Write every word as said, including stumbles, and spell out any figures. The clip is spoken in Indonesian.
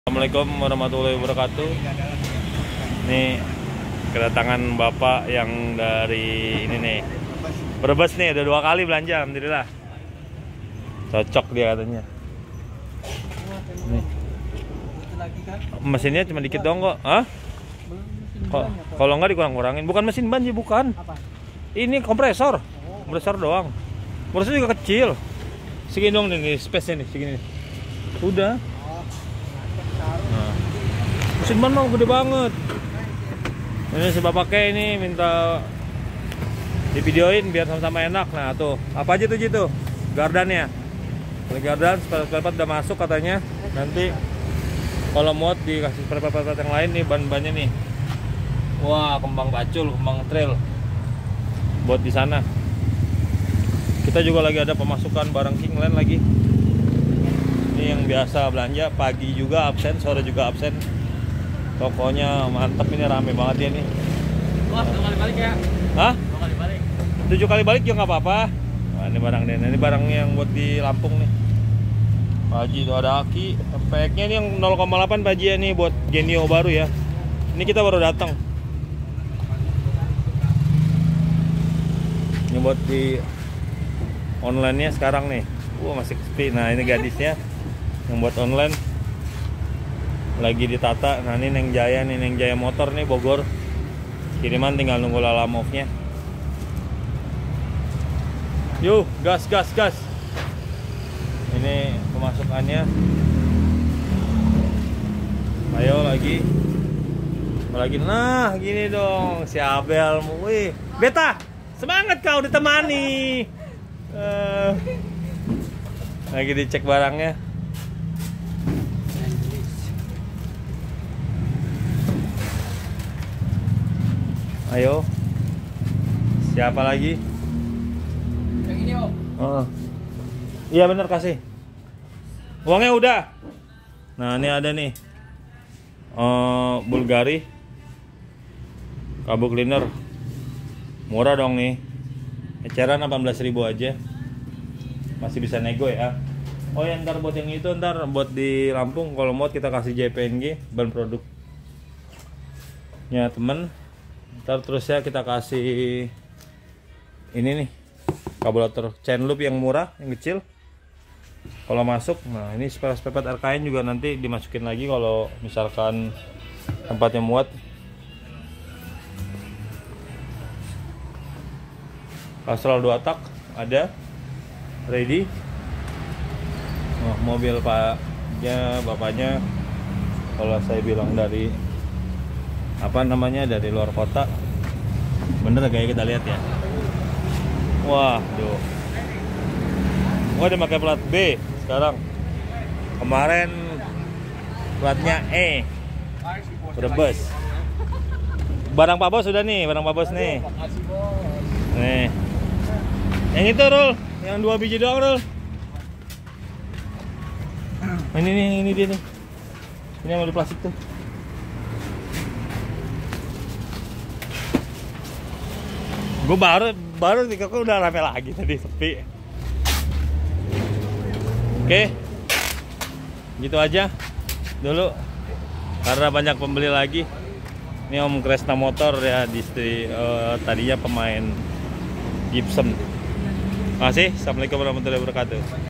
Assalamualaikum warahmatullahi wabarakatuh. Nih kedatangan bapak yang dari ini nih, Brebes nih, udah dua kali belanja, alhamdulillah. Cocok dia katanya. Nih. Mesinnya cuma dikit dong kok. Hah? Kalau nggak dikurang-kurangin. Bukan mesin ban sih, bukan. Ini kompresor. Kompresor doang. Kompresor juga kecil. Segini dong nih, space-nya nih, segini. Udah. Nah. Mesin ban mau gede banget. Ini si bapaknya ini minta divideoin biar sama-sama enak. Nah tuh, apa aja tuh gitu? Gardannya. Gardan, spare-spare udah masuk katanya. Nanti kalau muat dikasih spare-spare yang lain nih, ban-bannya nih. Wah, kembang bacul, kembang trail. Buat di sana. Kita juga lagi ada pemasukan barang Kingland lagi. Ini yang biasa belanja, pagi juga absen, sore juga absen. Tokonya mantep, ini rame banget ya nih. Wah, dua kali balik ya? Hah? Dua kali balik. Tujuh kali balik juga nggak apa-apa. Nah, ini barang deh, ini barang yang buat di Lampung nih. Paji itu ada aki, speknya ini yang nol koma delapan Paji ya nih, buat Genio baru ya. Ini kita baru datang. Ini buat di online-nya sekarang nih. Wah, masih sepi. Nah, ini gadisnya yang buat online lagi ditata. Nah, ini Neng Jaya nih, Neng Jaya motor nih, Bogor. Kiriman tinggal nunggu lalamove-nya. Yuk, gas gas gas. Ini pemasukannya. Ayo lagi. Lagi nah, gini dong si Abel. Wih, Beta, semangat kau ditemani. Uh, lagi dicek barangnya. Ayo. Siapa lagi? Yang ini, Om. Oh. Iya bener, kasih. Uangnya udah. Nah, ini ada nih. Uh, Bulgari. Kabel cleaner. Murah dong nih. Eceran delapan belas ribu aja. Masih bisa nego ya. Oh ya, ntar buat yang itu, ntar buat di Lampung kalau mau kita kasih J P N G ban produk nya temen. Ntar terus ya kita kasih ini nih, kabulator chain loop yang murah, yang kecil. Kalau masuk, nah ini spare-spare R K N juga nanti dimasukin lagi kalau misalkan tempatnya muat. Astral dua tak ada ready. Oh, mobil paknya bapaknya kalau saya bilang dari apa namanya dari luar kota, bener kayak kita lihat ya. Wah, tuh. Wah, dia pakai plat B sekarang. Kemarin platnya E. Brebes. Barang Pak Bos sudah nih, barang Pak Bos nih. Makasih, Bos. Nih. Yang itu, Rul, yang dua biji doang, Rul. Ini nih, ini dia nih. Ini yang di plastik tuh. Gue baru baru nih, kok udah rame lagi tadi, sepi. Oke, gitu aja dulu karena banyak pembeli lagi. Ini Om Kresna Motor ya, di uh, tadinya pemain Gibson. Makasih. Assalamualaikum warahmatullahi wabarakatuh.